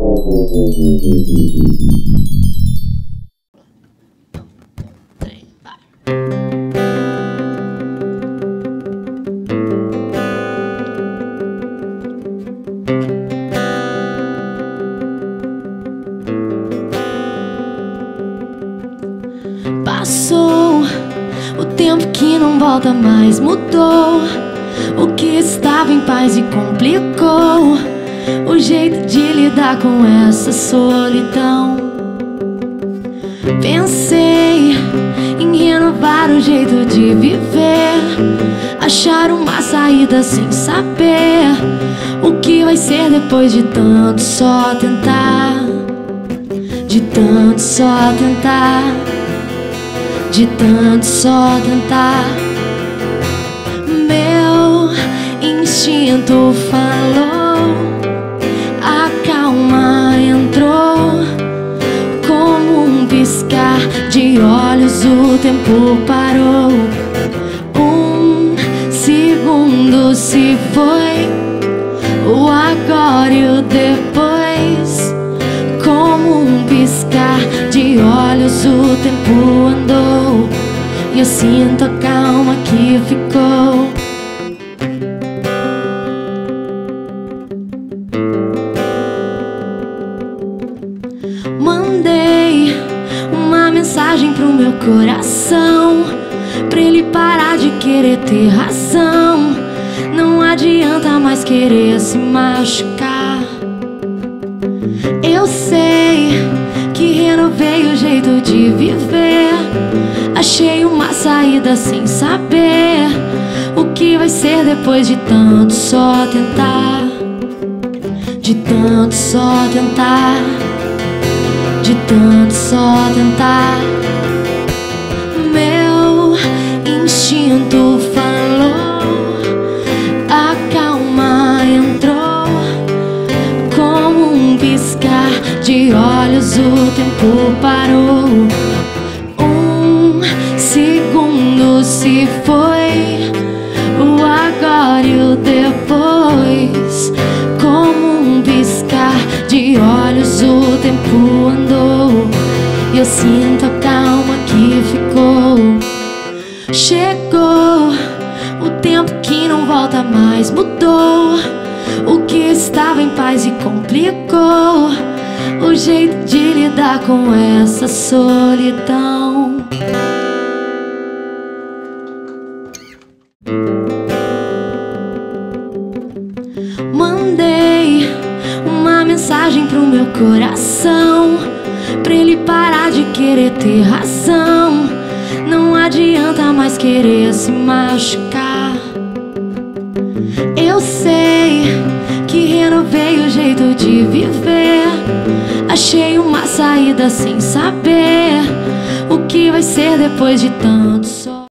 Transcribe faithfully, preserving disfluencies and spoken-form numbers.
Passou o tempo que não volta mais, mudou o que estava em paz e complicou o jeito de lidar com essa solidão. Pensei em renovar o jeito de viver, achar uma saída sem saber o que vai ser depois de tanto só tentar, de tanto só tentar, de tanto só tentar. Meu instinto falou, a calma entrou, como um piscar de olhos o tempo parou. Um segundo se foi, o agora e o depois, como um piscar de olhos o tempo andou, e eu sinto a calma que ficou. Mandei uma mensagem pro meu coração, pra ele parar de querer ter razão. Não adianta mais querer se machucar. Eu sei que renovei o jeito de viver, achei uma saída sem saber o que vai ser depois de tanto só tentar, de tanto só tentar, de tanto só tentar. Meu instinto falou, a calma entrou, como um piscar de olhos o tempo parou. Um segundo se foi, o agora e o depois, como um piscar de olhos o tempo andou, e eu sinto a calma que ficou. Chegou o tempo que não volta mais, mudou o que estava em paz e complicou o jeito de lidar com essa solidão. Mandei uma mensagem pro meu coração, pra ele parar de querer ter razão. Não adianta mais querer se machucar. Eu sei que renovei o jeito de viver, achei uma saída sem saber o que vai ser depois de tanto só